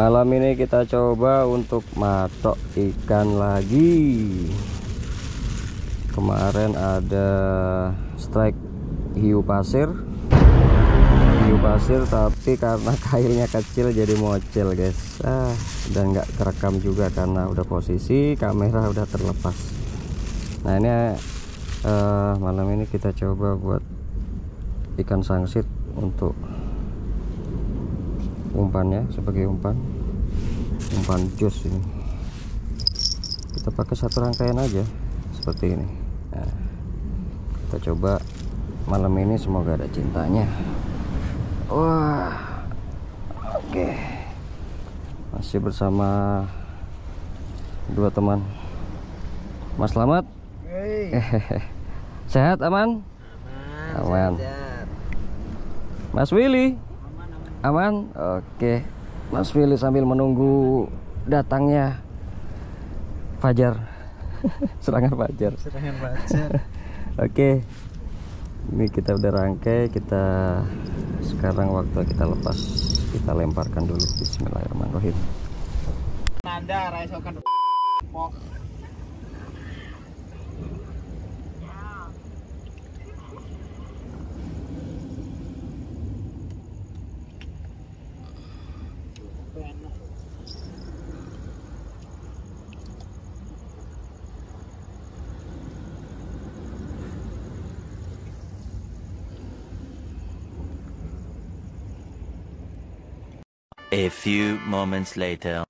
Malam ini kita coba untuk matok ikan lagi. Kemarin ada strike hiu pasir, tapi karena kailnya kecil jadi mocel guys. Dan nggak kerekam juga karena udah posisi kamera udah terlepas. Nah ini malam ini kita coba buat ikan sangsit untuk umpannya, sebagai umpan jos ini. Kita pakai satu rangkaian aja seperti ini. Nah, kita coba malam ini, semoga ada cintanya. Wah, oke. Masih bersama dua teman. Mas Slamet. Sehat, aman? Aman. Sehat. Mas Willy. Aman? Oke. Mas Willy sambil menunggu datangnya fajar. Serangan fajar. Oke. Ini kita udah rangkai, kita sekarang waktu kita lepas, kita lemparkan dulu. Bismillahirrahmanirrahim. Nanda raisokan pok. A few moments later.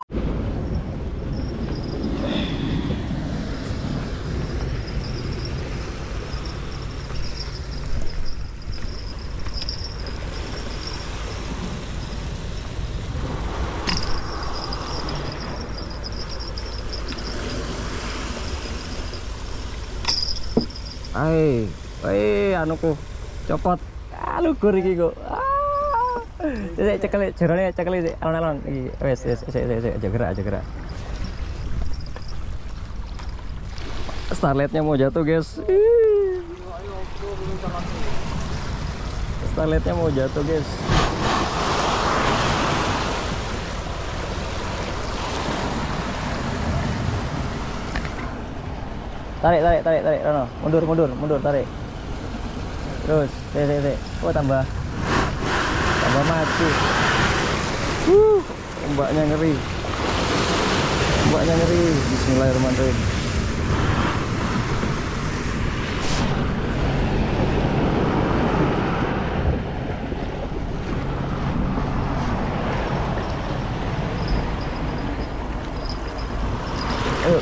Anuku copot. Lugur iki kok. Cekel jerone, cekel alon-alon iki. Wes aja gerak. Starletnya mau jatuh, guys. Starletnya mau jatuh, guys. Tarik, Rano. Mundur, tarik. Terus, oh tambah mati. Ombaknya ngeri. Bismillahirrahmanirrahim. Ayo.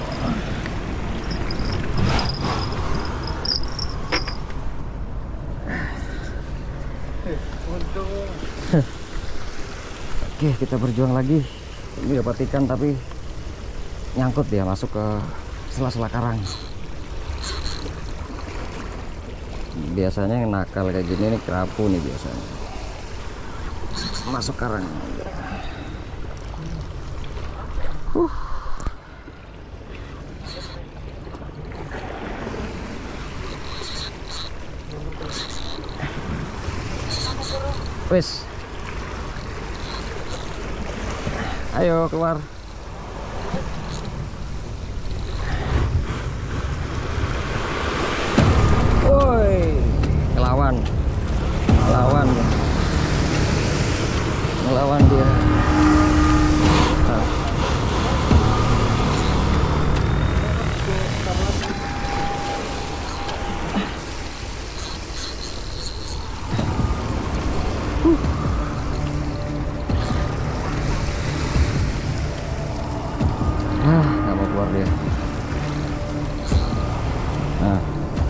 Oke, kita berjuang lagi. Ini dapat ikan tapi nyangkut dia, masuk ke sela-sela karang. Biasanya yang nakal kayak gini nih kerapu nih biasanya. Masuk karang. Wes. Ayo keluar. Woi, ngelawan dia. Nggak mau keluar dia. Nah.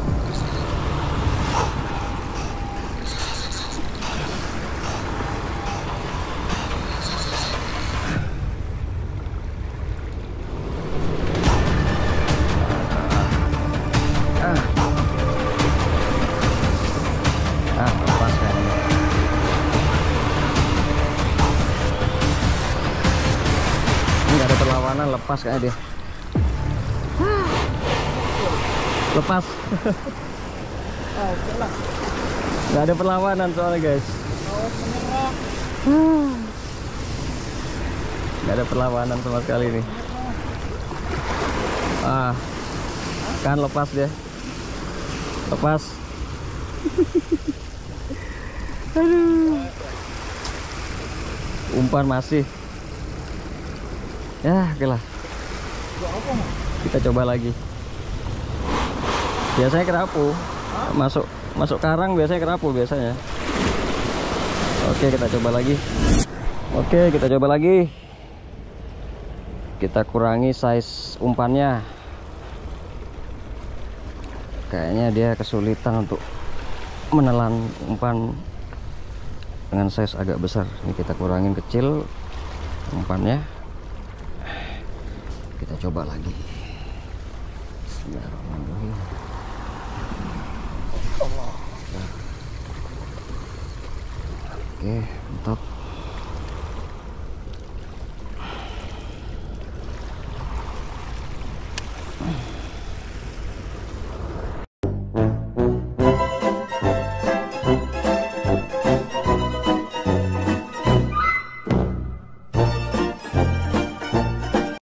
Lepas kayaknya. Ini nggak ada perlawanan, lepas kayak dia. Lepas. Nggak ada perlawanan soalnya guys. nggak ada perlawanan sama sekali nih. Kan lepas dia, lepas. Aduh, umpan masih. Ya, oke lah. Kita coba lagi. Biasanya kerapu, masuk karang biasanya kerapu biasanya. Oke, kita coba lagi. Oke, kita coba lagi. Kita kurangi size umpannya. Kayaknya dia kesulitan untuk menelan umpan dengan size agak besar. Ini kita kurangin kecil umpannya. Kita coba lagi. Bismillahirrahmanirrahim. Oke, mantap.